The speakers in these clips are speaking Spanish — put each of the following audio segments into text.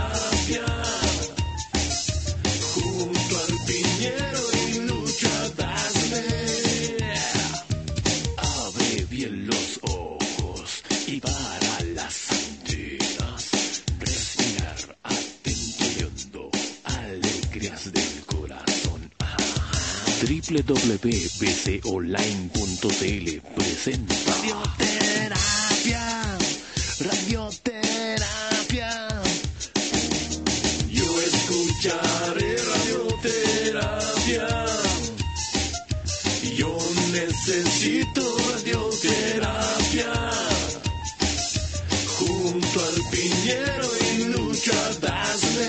junto al piñero y lucha, dame. Abre bien los ojos y para las antenas, respirar atento y hondo, alegrías del corazón. www.bconline.cl presenta radioterapia. Yo escucharé radioterapia. Yo necesito radioterapia. Junto al piñero y lucha, dame.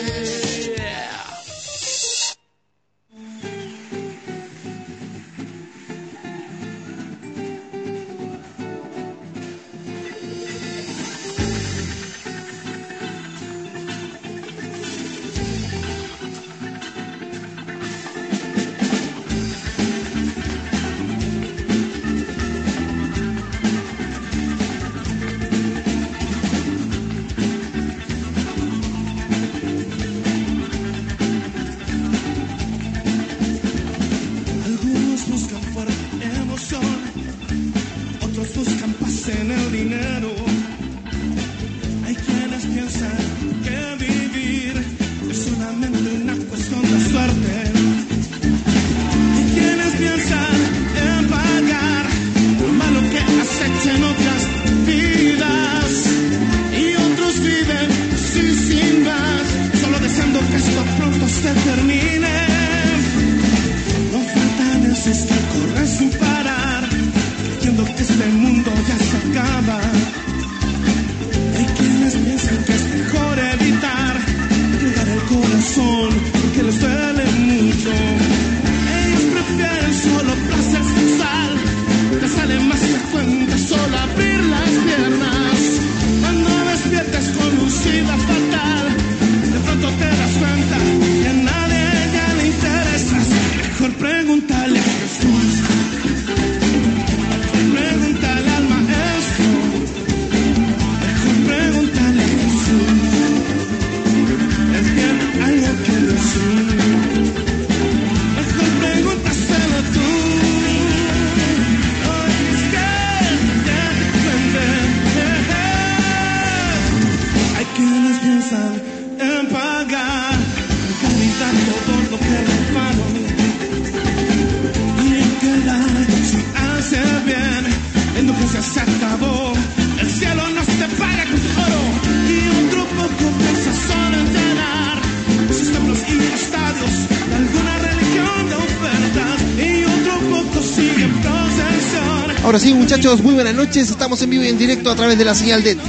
Ahora sí, muchachos, muy buenas noches. Estamos en vivo y en directo a través de la señal de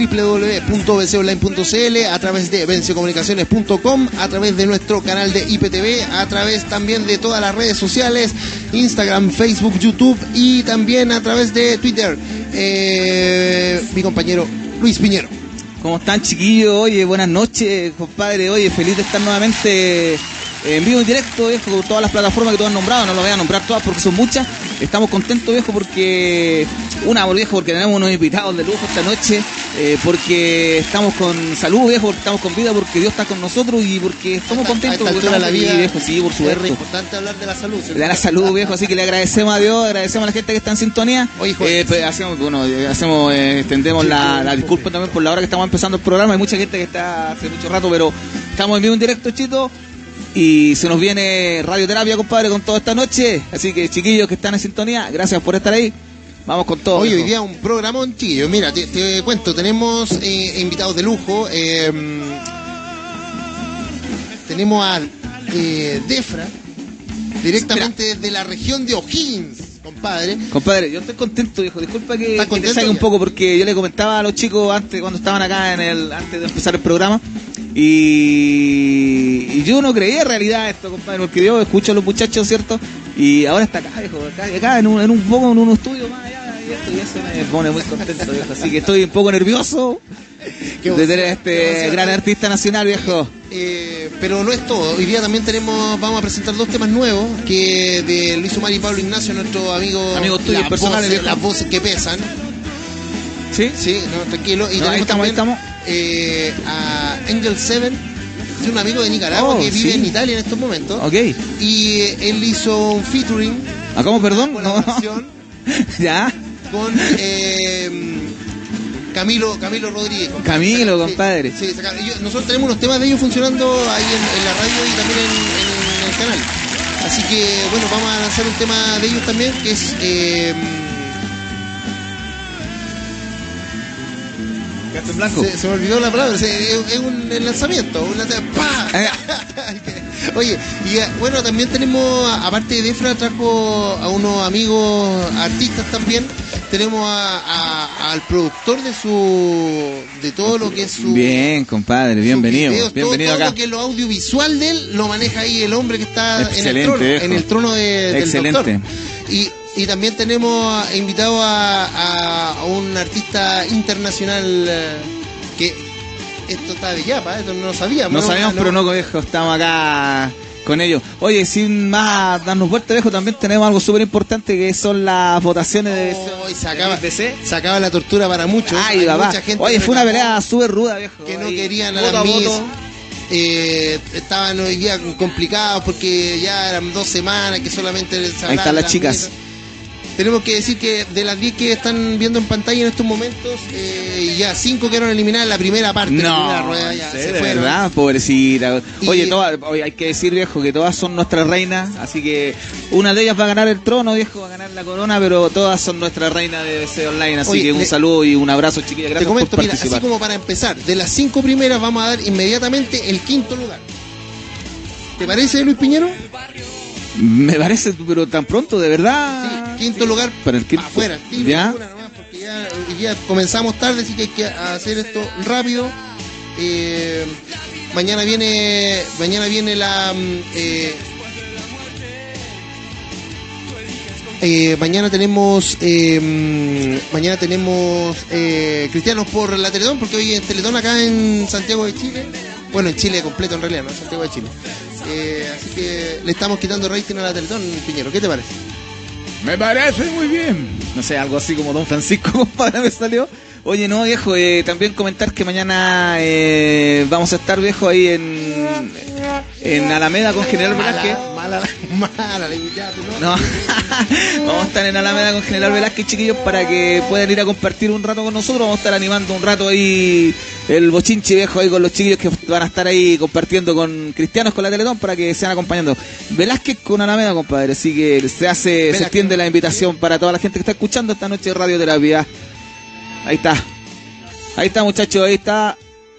www.bconline.cl, a través de vencecomunicaciones.com, a través de nuestro canal de IPTV, a través también de todas las redes sociales, Instagram, Facebook, YouTube y también a través de Twitter. Mi compañero Luis Piñero. ¿Cómo están, chiquillos? Oye, buenas noches, compadre. Oye, feliz de estar nuevamente en vivo en directo, viejo, con todas las plataformas que tú has nombrado. No lo voy a nombrar todas porque son muchas. Estamos contentos, viejo, porque viejo, porque tenemos unos invitados de lujo esta noche, porque estamos con salud, viejo, porque estamos con vida, porque Dios está con nosotros y porque estamos contentos. Porque estamos la vida, viejo, sí, por supuesto. Es importante hablar de la salud. ¿Cierto? De la salud, viejo, así que le agradecemos a Dios, agradecemos a la gente que está en sintonía. Oye, extendemos la disculpa también por la hora que estamos empezando el programa. Hay mucha gente que está hace mucho rato, pero estamos en vivo en directo, Chito. Y se nos viene radioterapia, compadre, con toda esta noche. Así que, chiquillos que están en sintonía, gracias por estar ahí. Vamos con todo. Hoy día un programón, chiquillos. Mira, te cuento, tenemos invitados de lujo. Tenemos a Defra, directamente de la región de O'Higgins, compadre. Compadre, yo estoy contento, viejo. Disculpa que te saque un ya? poco, porque yo le comentaba a los chicos antes, cuando estaban acá antes de empezar el programa. Y yo no creía en realidad esto, compadre, porque yo escucho a los muchachos, ¿cierto? Y ahora está acá, viejo, acá en un estudio más allá, y eso me pone muy contento, viejo. Así que estoy un poco nervioso de tener a este gran artista nacional, viejo. Pero no es todo. Hoy día también vamos a presentar dos temas nuevos, que de Luis Omar y Pablo Ignacio, nuestro amigos tuyos personales, viejo. Las voces que pesan. ¿Sí? Sí, no, tranquilo. Y no, tenemos ahí estamos. a Angel 7 es un amigo de Nicaragua que vive en Italia en estos momentos. Ok. Y él hizo un featuring. ¿Cómo, perdón? Colaboración Ya. con Camilo Rodríguez. Camilo, compadre. Sí, nosotros tenemos unos temas de ellos funcionando ahí en la radio y también en el canal. Así que, bueno, vamos a lanzar un tema de ellos también, que es... En blanco. Se me olvidó la palabra, es un lanzamiento, ¡pah! Oye, y bueno, también tenemos, aparte de Defra, trajo a unos amigos artistas también. Tenemos al productor de todo lo que es su... Bien, compadre, bienvenido. Videos, bienvenido todo acá. lo que es lo audiovisual de él, lo maneja ahí el hombre que está Excelente, en el trono del excelente. doctor. Y también tenemos invitado a un artista internacional que esto está de Yapa, esto no lo sabíamos. No sabíamos, pero no, viejo, estamos acá con ellos. Oye, sin más darnos vuelta, viejo, también tenemos algo súper importante que son las votaciones de se acaba la tortura para muchos. Ay, hay papá. mucha gente Oye, fue una pelea súper ruda, viejo. que no Ahí, querían a voto las Miss. voto. Estaban hoy día complicados porque ya eran 2 semanas que solamente se ahí están las chicas. Miss. Tenemos que decir que de las 10 que están viendo en pantalla en estos momentos, ya 5 quedaron eliminadas en la primera parte. La primera rueda, ya se de fueron. verdad, pobrecita. Oye, Y- oye, hay que decir, viejo, que todas son nuestras reinas, así que una de ellas va a ganar el trono, viejo, va a ganar la corona, pero todas son nuestras reinas de BC Online, así Oye, que un saludo y un abrazo, chiquillas, Te gracias comento, por mira, así participar. como para empezar, de las 5 primeras vamos a dar inmediatamente el 5.º lugar. ¿Te parece, Luis Piñero? Me parece, pero tan pronto, de verdad. Sí, 5.º lugar Para el quinto. afuera. Tiro ¿Ya? una nomás, porque ya comenzamos tarde, así que hay que hacer esto rápido. Mañana viene la mañana tenemos Cristianos por la Teletón, porque hoy es Teletón acá en Santiago de Chile. Bueno, en Chile completo en realidad, no en Santiago de Chile. Así que le estamos quitando rating a la Teletón, Piñero. ¿Qué te parece? Me parece muy bien. No sé, algo así como Don Francisco, compadre, me salió. Oye, no, viejo, también comentar que mañana vamos a estar, viejo, ahí en Alameda con General Velázquez. Mala, ya, No, vamos a estar en Alameda con General Velázquez, chiquillos, para que puedan ir a compartir un rato con nosotros. Vamos a estar animando un rato ahí el bochinche, viejo, ahí con los chiquillos que van a estar ahí compartiendo con Cristianos, con la Teletón, para que sean acompañando. Velázquez con Alameda, compadre, así que se extiende la invitación para toda la gente que está escuchando esta noche de Radioterapia. Ahí está, muchachos, ahí está.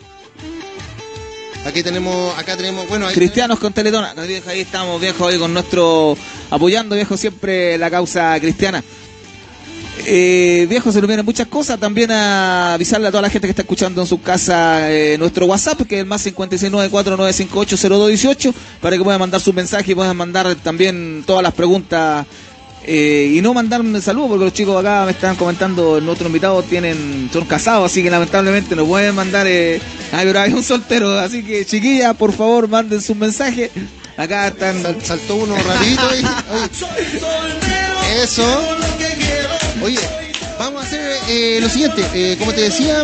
Acá tenemos, bueno, ahí Cristianos con Teletón, ahí estamos, viejo, ahí con nuestro, apoyando, viejo, siempre la causa cristiana. Viejo, se nos vienen muchas cosas. También a avisarle a toda la gente que está escuchando en su casa nuestro WhatsApp, que es el más 56949580218, para que puedan mandar sus mensajes y puedan mandar también todas las preguntas. Y no mandarme saludos, porque los chicos acá me están comentando, nuestros invitados son casados, así que lamentablemente no pueden mandar. Ay, pero hay un soltero, así que chiquillas, por favor, manden sus mensajes. Acá están. saltó uno rapidito ahí. Oye, eso. Oye, vamos a hacer lo siguiente. Como te decía,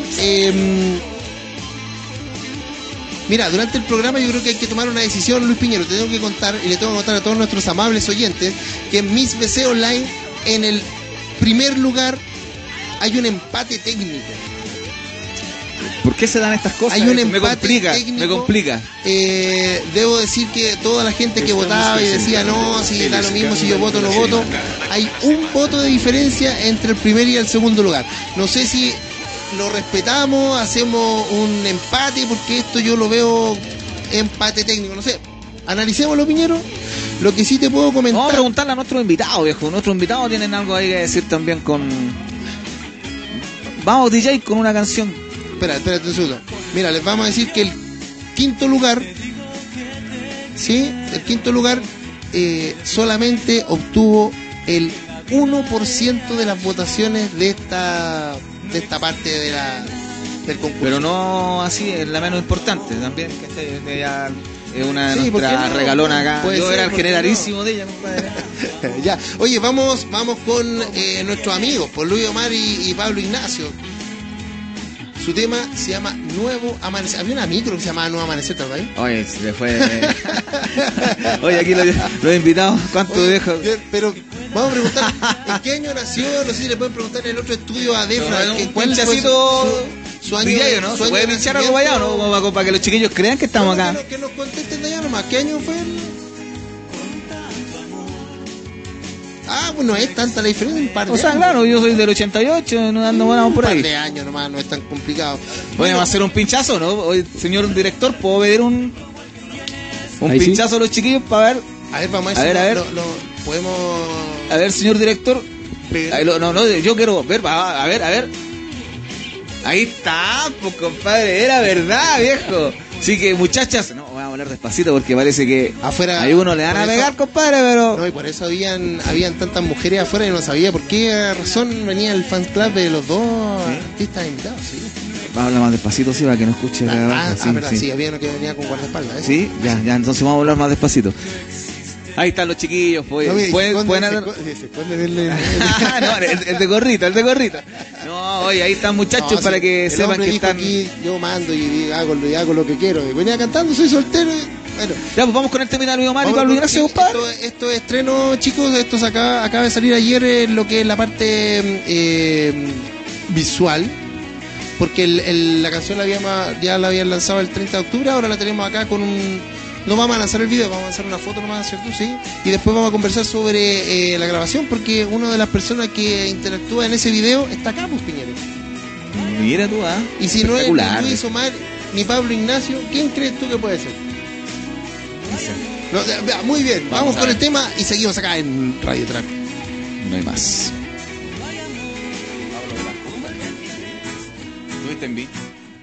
mira, durante el programa yo creo que hay que tomar una decisión, Luis Piñero. Te tengo que contar, y le tengo que contar a todos nuestros amables oyentes, que en Miss BC Online, en el primer lugar, hay un empate técnico. ¿Por qué se dan estas cosas? Hay un me empate complica, técnico. me complica. Debo decir que toda la gente que votaba y decía no, si da lo mismo, si yo voto o no voto, hay un voto de diferencia entre el primer y el segundo lugar. No sé si lo respetamos, hacemos un empate, porque esto yo lo veo empate técnico, no sé. Analicémoslo, Piñero. Lo que sí te puedo comentar. Vamos a preguntarle a nuestros invitados, viejo. Nuestros invitados tienen algo ahí que decir también con. Vamos, DJ, con una canción. Espérate un segundo. Mira, les vamos a decir que el quinto lugar, ¿sí? El quinto lugar solamente obtuvo el 1% de las votaciones de esta parte del concurso. Pero no así, es la menos importante también, que ya es una de Sí, ¿por qué nuestras no? regalonas acá. Puede Yo ser, era el ¿por qué generalísimo no? de ella, compadre. Ya. Oye, vamos con nuestros amigos, por Luis Omar y Pablo Ignacio. Su tema se llama Nuevo Amanecer. Había una micro que se llamaba Nuevo Amanecer, ¿te acuerdas? Oye, se le fue. Oye, aquí los invitados, ¿cuánto dejo? Pero vamos a preguntar, ¿en qué año nació? No sé si le pueden preguntar en el otro estudio a Defra. ¿Cuál fue su año? Villayo, ¿no? ¿Se puede pinchar algo para allá, no? Como para que los chiquillos crean que estamos acá. Que nos contesten de allá nomás. ¿Qué año fue? Ah, bueno, es tanta la diferencia, un par de años. O sea, claro, yo soy del 88, no andamos por ahí. Un par de años nomás, no es tan complicado. Podemos hacer un pinchazo, ¿no? Hoy, señor director, ¿puedo pedir un pinchazo a los chiquillos para ver? A ver, vamos a ver. Lo podemos... A ver, señor director. No, yo quiero ver, a ver. Ahí está, pues compadre, era verdad, viejo. Así que muchachas, no, vamos a hablar despacito porque parece que afuera hay uno le van a pegar, compadre, pero... No, y por eso habían tantas mujeres afuera y no sabía por qué razón venía el fan club de los dos artistas invitados, sí. Vamos a hablar más despacito, sí, para que no escuche la verdad. Sí, había uno que venía con guardaespaldas, ¿eh? Sí, ya, entonces vamos a hablar más despacito. Ahí están los chiquillos, pues. No, pueden hablar. No, el de gorrita. No, oye, ahí están muchachos para que sepan que están. Aquí, yo mando y hago lo que quiero. Venía cantando, soy soltero. Bueno. Ya, pues vamos con el tema de Luis Omar y Pablo Ignacio, compadre. Esto es estreno, chicos. Esto acaba de salir ayer lo que es la parte visual. Porque la canción ya la habían lanzado el 30 de octubre. Ahora la tenemos acá con un. No vamos a lanzar el video, vamos a lanzar una foto nomás, ¿cierto? Sí. Y después vamos a conversar sobre la grabación, porque una de las personas que interactúa en ese video está acá, pues, Piñera. Mira tú, Y si no es ni Luis Omar ni Pablo Ignacio, ¿quién crees tú que puede ser? No, muy bien, vamos con el tema y seguimos acá en Radio Terapia. No hay más. Luis te envío.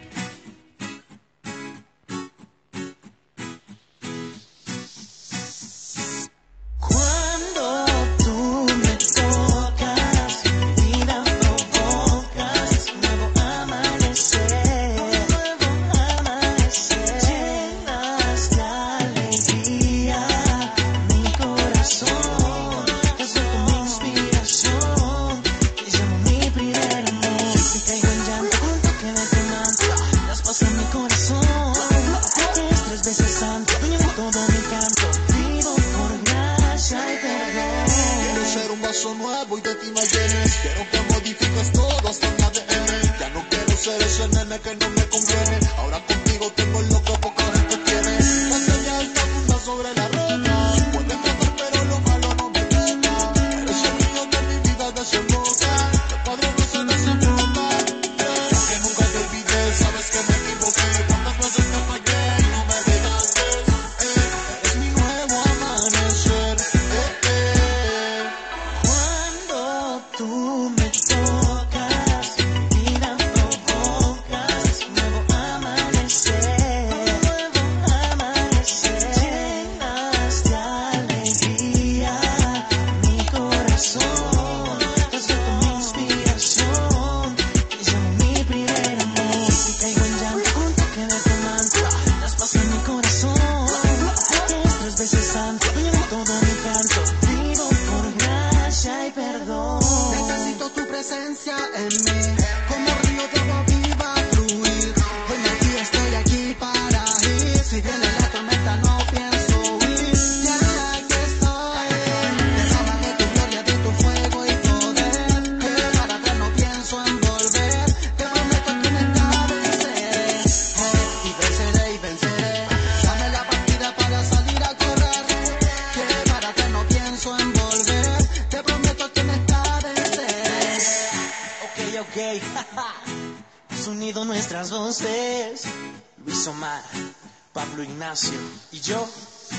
Unido nuestras voces, Luis Omar, Pablo Ignacio y yo,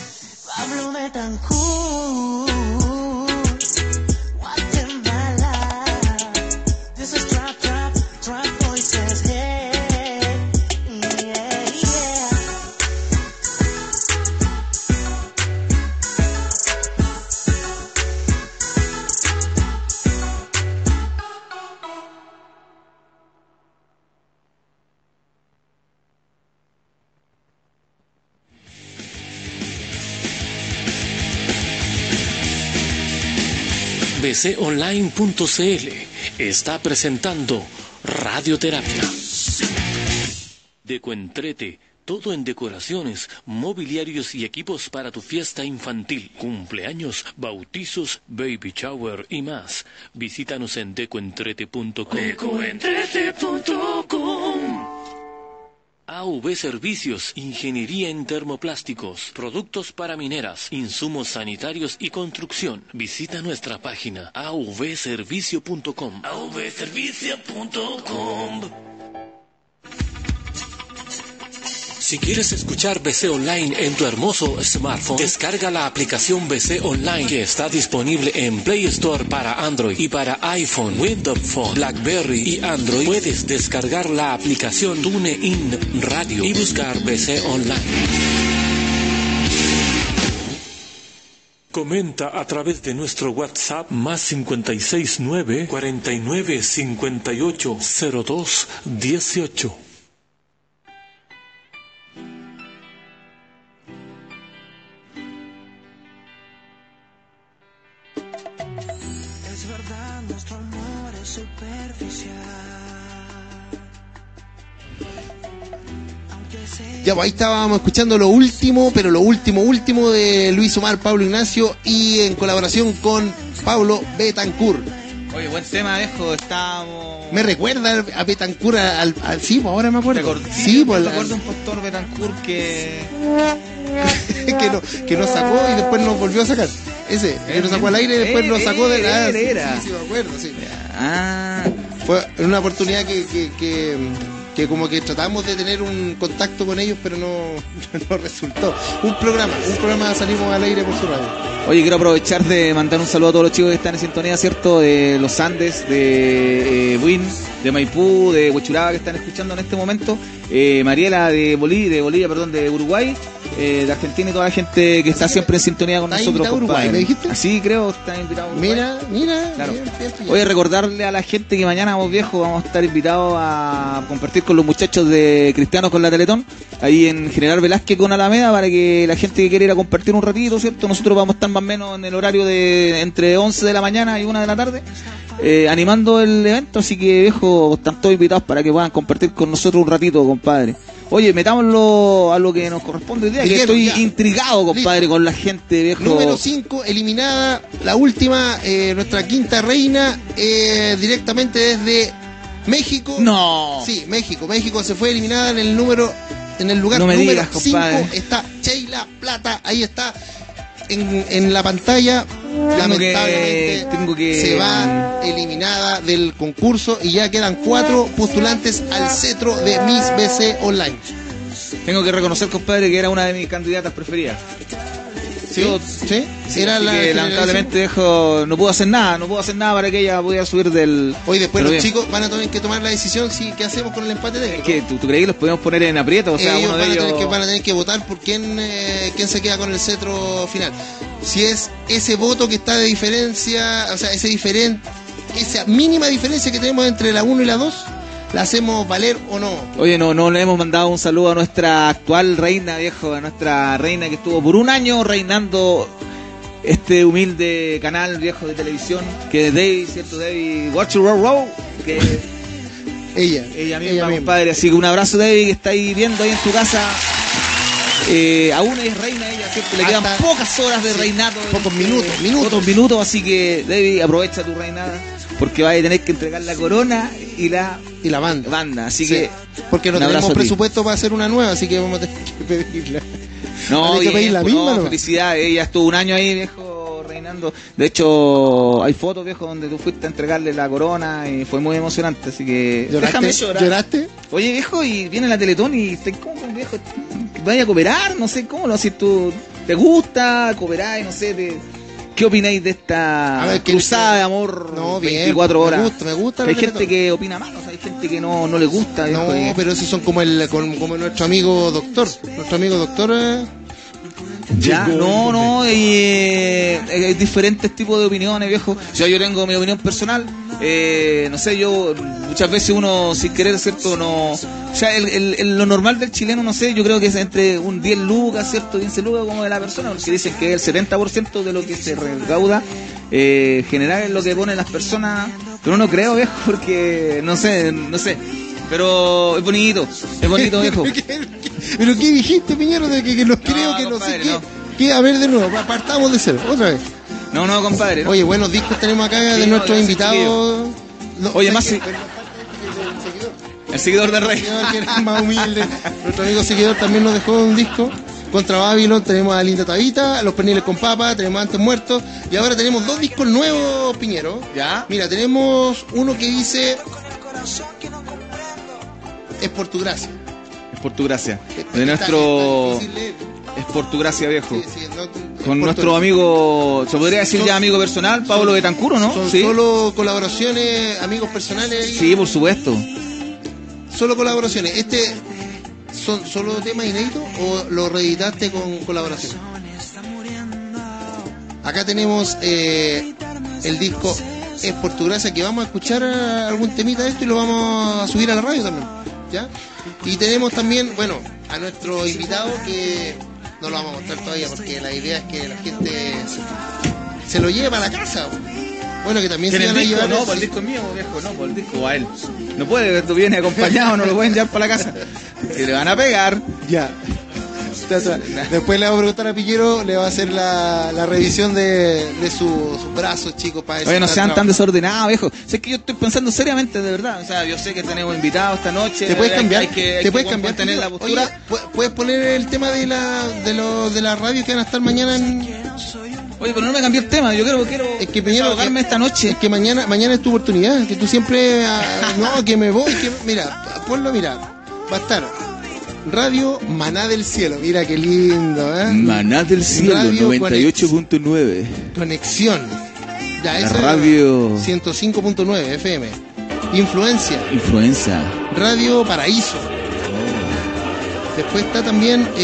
Pablo Betancourt, Guatemala. This is trap voices, hey, yeah, yeah. bconline.cl está presentando Radioterapia. Decoentrete. Todo en decoraciones, mobiliarios y equipos para tu fiesta infantil, cumpleaños, bautizos, baby shower y más. Visítanos en decoentrete.com. Decoentrete.com. AV Servicios, Ingeniería en Termoplásticos, Productos para Mineras, Insumos Sanitarios y Construcción. Visita nuestra página avservicio.com. avservicio.com. Si quieres escuchar BC Online en tu hermoso smartphone, descarga la aplicación BC Online que está disponible en Play Store para Android y para iPhone, Windows Phone, BlackBerry y Android. Puedes descargar la aplicación TuneIn Radio y buscar BC Online. Comenta a través de nuestro WhatsApp más 569 49 58 02 18. Ya, pues ahí estábamos escuchando lo último, pero lo último de Luis Omar, Pablo Ignacio y en colaboración con Pablo Betancur. Oye, buen tema, viejo, estábamos... Me recuerda a Betancur, sí, pues ahora me acuerdo. Sí, pues me acuerdo un pastor Betancur que que nos sacó y después nos volvió a sacar. Ese, que nos sacó al aire y después nos sacó de la... Sí, me acuerdo, sí. Ah. Fue en una oportunidad que como que tratamos de tener un contacto con ellos, pero no resultó. Un programa salimos al aire por su radio. Oye, quiero aprovechar de mandar un saludo a todos los chicos que están en sintonía, ¿cierto? De los Andes, de Buin, de Maipú, de Huechuraba, que están escuchando en este momento. Mariela de Bolivia, de Uruguay, de Argentina y toda la gente que está siempre en sintonía con nosotros. ¿Está invitado a Uruguay, me dijiste? Así creo, está invitado a Uruguay. Mira, claro. Bien. Oye, recordarle a la gente que mañana, vos viejos, vamos a estar invitados a compartir con los muchachos de Cristianos con la Teletón, ahí en General Velázquez con Alameda, para que la gente que quiera ir a compartir un ratito, ¿cierto? Nosotros vamos a estar más o menos en el horario de entre 11 de la mañana y 1 de la tarde, animando el evento, así que, viejos, están todos invitados para que puedan compartir con nosotros un ratito, compadre. Oye, metámoslo a lo que nos corresponde hoy día, que estoy intrigado, compadre, con la gente, viejo. Número 5, eliminada, la última, nuestra quinta reina, directamente desde México. No. Sí, México se fue eliminada en el lugar no número 5. Está Sheila Plata, ahí está en la pantalla. Lamentablemente se va eliminada del concurso y ya quedan 4 postulantes al cetro de Miss BC Online. Tengo que reconocer, compadre, que era una de mis candidatas preferidas. Sí. Era la que lamentablemente no pudo hacer nada para que ella pudiera subir del... Hoy después los chicos van a tener que tomar la decisión qué hacemos con el empate técnico. ¿Qué? ¿Tú crees que los podemos poner en aprieto? O sea, ellos uno de ellos van a tener que votar por quién se queda con el cetro final. Si es ese voto que está de diferencia, o sea, esa mínima diferencia que tenemos entre la 1 y la 2, ¿la hacemos valer o no? Oye, no le hemos mandado un saludo a nuestra actual reina, viejo, a nuestra reina que estuvo por un año reinando este humilde canal, viejo, de televisión, que es David, ¿cierto? David Watch Row Row, que ella misma, compadre. Así que un abrazo, David, que está ahí viendo ahí en tu casa. Aún es reina ella, ¿cierto? Le quedan pocas horas de reinado. Pocos minutos, así que, David, aprovecha tu reinada, porque vas a tener que entregar la corona y la banda. Así que, porque no tenemos presupuesto para hacer una nueva, así que vamos a tener que pedirla. No, felicidades, ella estuvo un año ahí, viejo, reinando. De hecho, hay fotos, viejo, donde tú fuiste a entregarle la corona y fue muy emocionante, así que déjame llorar. ¿Lloraste? Oye, viejo, y viene la Teletón y ¿cómo, viejo? ¿Vaya a cooperar? No sé, ¿cómo lo haces tú? ¿Te gusta cooperar? No sé, ¿qué opináis de esta cruzada de amor? No, bien, 24 horas. Me gusta. Hay gente que opina mal, o sea, hay gente que no le gusta. No, pero esos son como nuestro amigo doctor. Nuestro amigo doctor. Ya, no, hay diferentes tipos de opiniones, viejo. O sea, yo tengo mi opinión personal. No sé, yo muchas veces uno sin querer, ¿cierto? No, o sea, lo normal del chileno, no sé, yo creo que es entre un 10 lucas, ¿cierto? 15 lucas como de la persona, porque dicen que el 70% de lo que se recauda general es lo que ponen las personas, pero no creo, viejo, porque no sé. Pero es bonito, viejo. ¿Pero qué dijiste, Piñero? De que no creo, que no compadre, sé qué. no. Que, a ver, de nuevo, partamos de cero, otra vez. No, compadre. No. Oye, buenos discos tenemos acá de Sí, nuestros gracias, invitados. No, Oye, ¿sabes más qué? si- El seguidor del rey. Señor, que era más humilde. Nuestro amigo seguidor también nos dejó un disco. Contra Babylon tenemos a Linda Tabita, Los Perniles con Papa, tenemos Antes Muertos. Y ahora tenemos dos discos nuevos, Piñero. ¿Ya? Mira, tenemos uno que dice Es por tu gracia. Es por tu gracia. De Está nuestro... difícil leer. Es por tu gracia, viejo. Sí, sí, no, es Con por nuestro tu- amigo, se podría decir Son- ya amigo personal, Pablo Betancuro, ¿no? Son Sí. solo colaboraciones, amigos personales. ahí. Sí, por supuesto. Solo colaboraciones. ¿Son solo temas inéditos o lo reeditaste con colaboración? Acá tenemos el disco Es por tu gracia, que vamos a escuchar algún temita de esto y lo vamos a subir a la radio también, ¿ya? Y tenemos también, bueno, a nuestro invitado que no lo vamos a mostrar todavía porque la idea es que la gente se lo lleve para la casa. Bueno, que también se ¿Tiene van a el disco? llevar... No, por el disco es mío, viejo, no, por el disco a él. No puede, tú vienes acompañado, no lo pueden llevar para la casa. Si le van a pegar. Ya. Después le vamos a preguntar a Piñero, le va a hacer la revisión de sus brazos, chicos, para Oye, no sean tan desordenados, viejo. Sé que yo estoy pensando seriamente, de verdad. O sea, yo sé que tenemos invitados esta noche. ¿Te puedes cambiar? Hay que ¿Te puedes cambiar? tener la Piñero? postura. Oye, ¿puedes poner el tema de la radio que van a estar mañana en... Oye, pero no me cambié el tema. Yo quiero Es que Piñero, desahogarme esta noche. Es que mañana es tu oportunidad, que tú siempre... no, que me voy, que... Mira, ponlo, mira. Va a estar Radio Maná del Cielo. Mira qué lindo, ¿eh? Maná del Cielo, Radio 98.9. Conexión. Ya, La esa radio- 105.9 FM. Influencia. Influenza. Radio Paraíso. Después está también, no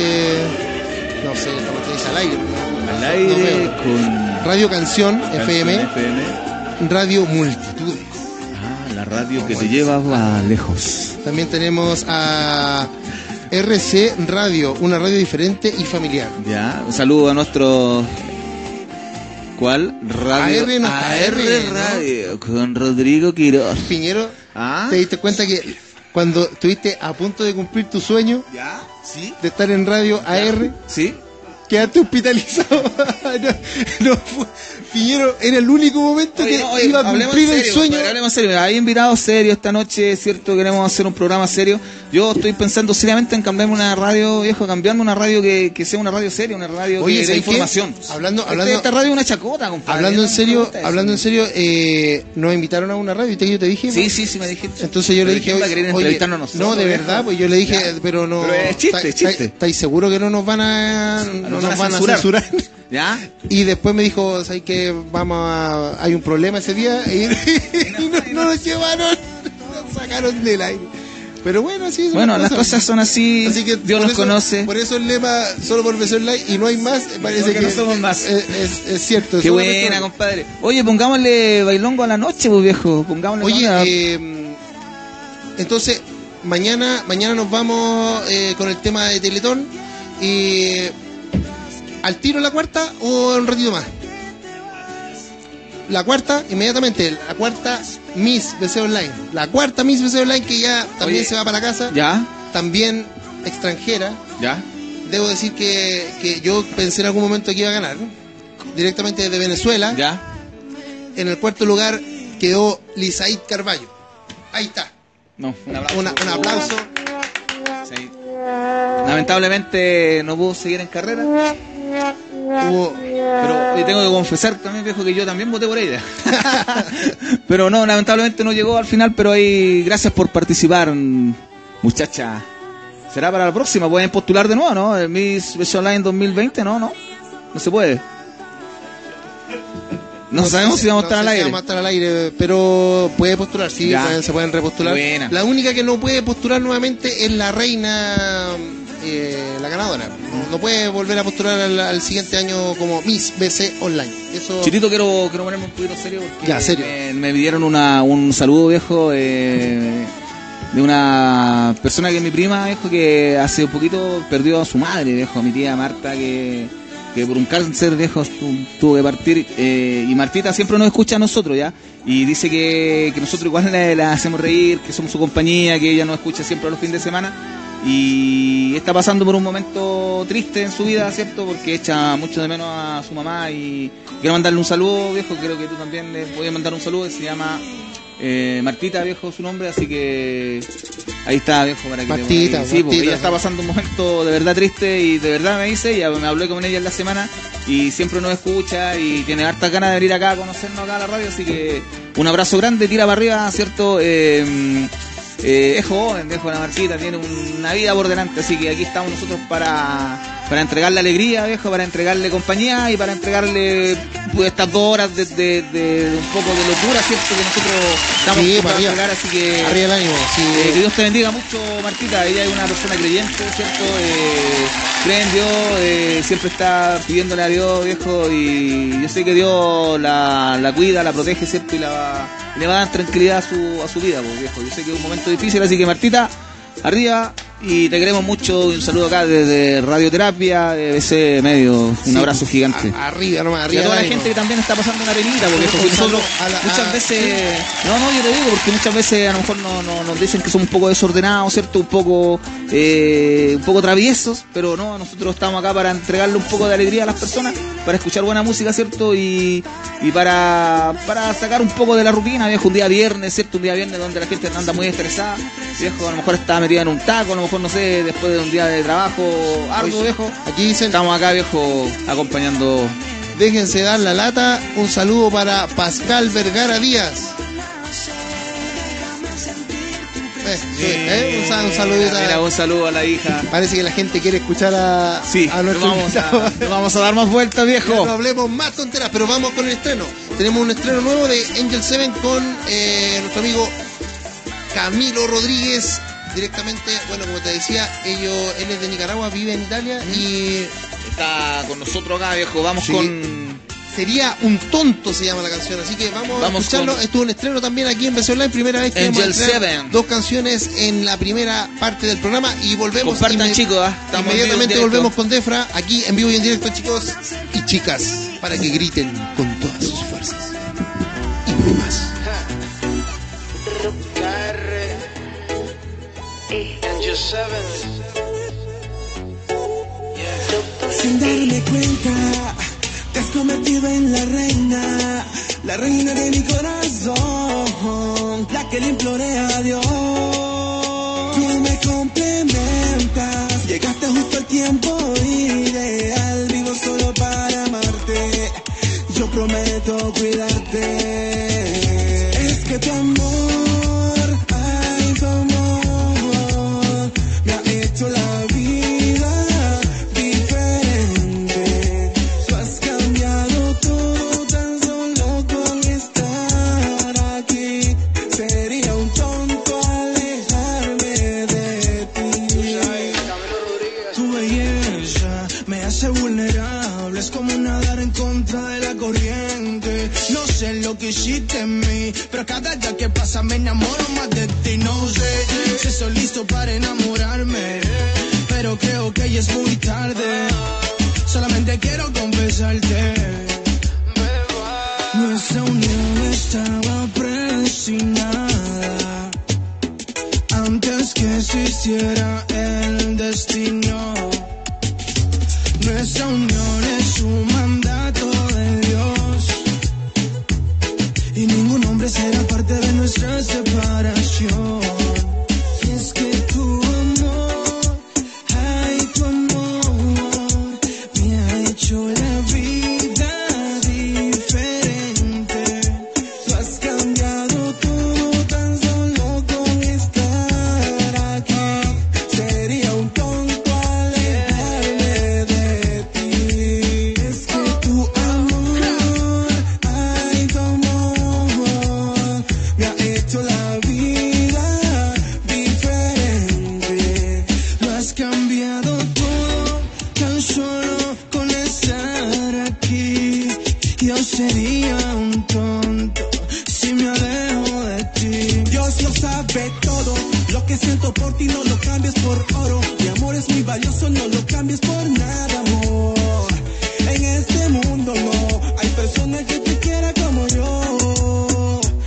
sé, cómo te dice, al aire. Al No aire veo. con Radio Canción, FM. FM. Radio Multitud. Ah, la radio que te lleva a lejos. También tenemos a RC Radio, una radio diferente y familiar. Ya, un saludo a nuestro... ¿Cuál? Radio. AR no está, AR ¿no? Radio, con Rodrigo Quiroz. Piñero, ¿Ah? ¿te diste cuenta que cuando estuviste a punto de cumplir tu sueño ¿Ya? ¿Sí? de estar en Radio AR, ¿Sí? quedaste hospitalizado? no, Piñero, era el único momento Oye, que no, oye, iba a hablemos cumplir en el serio, sueño. compadre, hablemos en serio. Hay invitados serios esta noche, es cierto, queremos hacer un programa serio. Yo estoy pensando seriamente en cambiarme una radio, viejo, cambiarme una radio que sea una radio seria, una radio Oye, que dé ¿sabes qué? información. Hablando, Esta radio es una chacota, compadre. hablando en No me serio, gusta eso. nos invitaron a una radio y yo te dije. Sí, ¿no? sí, me dijiste. Entonces yo le Pero dije, ¿quién va a querer oye, entrevistarnos a nosotros, no, de viejo? verdad, pues yo le dije, Ya. pero no. Pero es chiste, es chiste. ¿Estáis seguros que no nos van a, no nos van a censurar? ¿Ya? Y después me dijo, ¿sabes qué? Hay un problema ese día y no nos llevaron, nos sacaron del aire. Pero bueno, así son Bueno, las cosas son así, Así que Dios por nos eso- conoce. Por eso el lema solo por BC Online y no hay más, parece Porque que no somos más. Es cierto. Qué solamente buena, no. compadre. Oye, pongámosle bailongo a la noche, pues viejo. Pongámosle Oye, onda. entonces mañana nos vamos con el tema de Teletón y ¿al tiro la cuarta o un ratito más? La cuarta, inmediatamente, la cuarta Miss BC Online. La cuarta Miss BC Online que ya también Oye, se va para casa, ¿Ya? también extranjera. ¿Ya? Debo decir que yo pensé en algún momento que iba a ganar, ¿no? Directamente desde Venezuela. ¿Ya? En el cuarto lugar quedó Lisaid Carballo. Ahí está. No, un aplauso. Un aplauso. Sí. Lamentablemente no pudo seguir en carrera. Pero hoy tengo que confesar también, viejo, que yo también voté por ella. Pero no, lamentablemente no llegó al final, pero ahí gracias por participar, muchacha. Será para la próxima, pueden postular de nuevo, ¿no? El Miss BC Online 2020, no se puede. No sabemos si vamos a estar al sé aire. Vamos a estar al aire, pero puede postular, sí, Ya. se pueden repostular. Buena. La única que no puede postular nuevamente es la reina, la ganadora. No puede volver a postular al siguiente año como Miss BC Online. Eso. Chirito, quiero ponerme un poquito serio porque Ya, serio. Me pidieron un saludo, viejo, de una persona que es mi prima, viejo, que hace un poquito perdió a su madre, viejo, mi tía Marta, que por un cáncer, viejo, tuvo que partir. Y Martita siempre nos escucha a nosotros, ¿ya? y dice que nosotros igual la hacemos reír, que somos su compañía, que ella nos escucha siempre a los fines de semana y está pasando por un momento triste en su vida, ¿cierto? Porque echa mucho de menos a su mamá y quiero mandarle un saludo, viejo, creo que tú también le puedes mandar un saludo, se llama Martita, viejo, su nombre, así que ahí está, viejo, para que Martita, sí, porque ella sí. está pasando un momento de verdad triste y de verdad me dice, ya me hablé con ella en la semana y siempre nos escucha y tiene hartas ganas de venir acá a conocernos acá a la radio, así que un abrazo grande, tira para arriba, ¿cierto? Es joven, viejo, la Martita, tiene una vida por delante, así que aquí estamos nosotros para entregarle alegría, viejo, para entregarle compañía y para entregarle pues, estas 2 horas de un poco de locura, ¿cierto? Que nosotros estamos para entregar, así que arriba el ánimo, sí. Que Dios te bendiga mucho, Martita. Ella es una persona creyente, ¿cierto? Cree en Dios, siempre está pidiéndole a Dios, viejo, y yo sé que Dios la cuida, la protege, ¿cierto? Y le va a dar tranquilidad a su vida, pues, viejo. Yo sé que es un momento difícil, así que Martita, arriba, y te queremos mucho. Un saludo acá desde Radioterapia, de BC Medio. Un abrazo gigante. Arriba nomás, arriba. Y a toda la gente que también está pasando una penita, porque nosotros muchas veces... No, yo te digo, porque muchas veces a lo mejor nos dicen que somos un poco desordenados, ¿cierto? Un poco traviesos, pero no, nosotros estamos acá para entregarle un poco de alegría a las personas, para escuchar buena música, ¿cierto? Y para sacar un poco de la rutina, viejo, un día viernes, ¿cierto? Un día viernes donde la gente anda muy estresada, viejo, a lo mejor está metida en un taco, a lo mejor, no sé, después de un día de trabajo arduo, viejo. Aquí dicen, estamos acá, viejo, acompañando. Déjense dar la lata. Un saludo para Pascal Vergara Díaz. Un saludito. Mira, un saludo a la hija. Parece que la gente quiere escuchar a nuestro invitado. Vamos a dar más vueltas, viejo. No hablemos más tonteras, pero vamos con el estreno. Tenemos un estreno nuevo de Angel 7 con nuestro amigo Camilo Rodríguez. Directamente, bueno, como te decía, él es de Nicaragua, vive en Italia y está con nosotros acá, viejo. Vamos sí. con... Sería un tonto, se llama la canción, así que vamos a escucharlo. Con... Estuvo un estreno también aquí en BC Online, primera vez que Angel 7. 2 canciones en la primera parte del programa y volvemos. Compartan, chicos, inmediatamente volvemos con Defra, aquí en vivo y en directo, chicos y chicas, para que griten con todas sus fuerzas. Y muy más. Angel 7. Sin darme cuenta, te has convertido en la reina de mi corazón, la que le imploré a Dios. Tú me complementas, llegaste justo al tiempo ideal, vivo solo para amarte, yo prometo cuidarte. Es que tu amor, ay, tu amor, me ha hecho la vida diferente. Tú has cambiado todo tan solo con estar aquí. Sería un tonto alejarme de ti. Tu belleza me hace vulnerable, es como nadar en contra de la corriente. No sé lo que hiciste en mí, pero cada día que pasa me enamoro más de ti. No sé si estoy listo para enamorarme, pero creo que ya es muy tarde. Solamente quiero confesarte, nuestra unión estaba predestinada antes que existiera el destino. Nuestra unión es un mandato de Dios y ningún hombre será parte de nuestra separación. Y es que tu amor, ay, tu amor, me ha hecho la vida diferente. Tú has cambiado todo tan solo con estar aquí. Sería un tonto alejarme de ti. Es que tu amor, ay, tu amor, me ha hecho la vida diferente. Lo has cambiado todo tan solo con estar aquí. Yo sería un tonto si me alejo de ti. Dios lo sabe todo, lo que siento por ti no lo cambies por oro. Mi amor es muy valioso, no lo cambies por nada, amor. En este mundo no hay persona que te quiera como yo.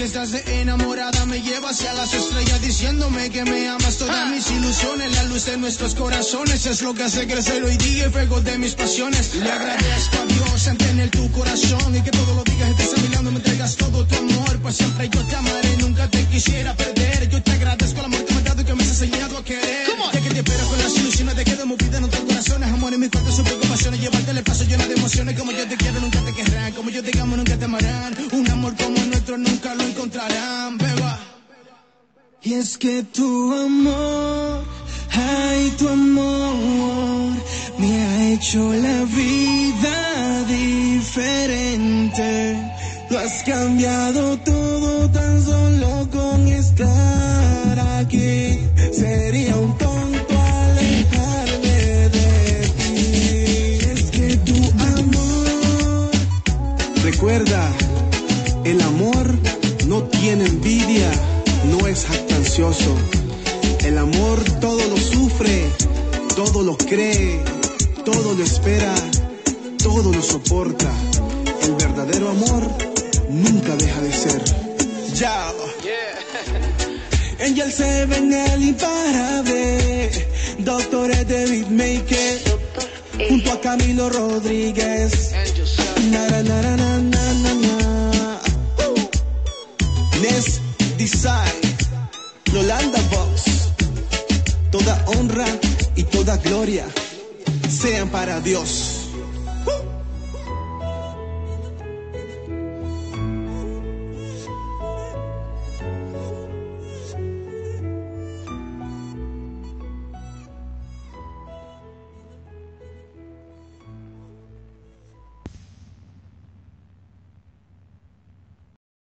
que estás enamorada me lleva hacia las estrellas diciéndome que me amas. Todas mis ilusiones, la luz de nuestros corazones es lo que hace crecer hoy día el fuego de mis pasiones. Le agradezco a Dios en tener tu corazón y que todo lo digas, estés a mi lado, me entregas todo tu amor. Pues siempre yo te amaré, nunca te quisiera perder. Yo te agradezco el amor que me has dado y que me has enseñado a querer. Ya que te espero con las ilusiones de que de movida en otros corazones, amor en mis cuartos, sus preocupaciones, llevarte el paso lleno de emociones. Como yo te quiero nunca te querrán, como yo te amo nunca te amarán. Un amor como el nuestro nunca lo encontrarán, beba. Y es que tu amor, ay, tu amor me ha hecho la vida diferente. Tú has cambiado todo tan solo con estar aquí. Sería un tonto alejarme de ti. Es que tu amor. Recuerda, el amor no tiene envidia, no es jactancioso. El amor todo lo sufre, todo lo cree, todo lo espera, todo lo soporta. El verdadero amor nunca deja de ser. Ya. Angel se ven el imparable, doctores de beatmaker, junto a Camilo Rodríguez. Na, na, na, na, na, na, na. Ness Design, Yolanda Box. Toda honra y toda gloria sean para Dios.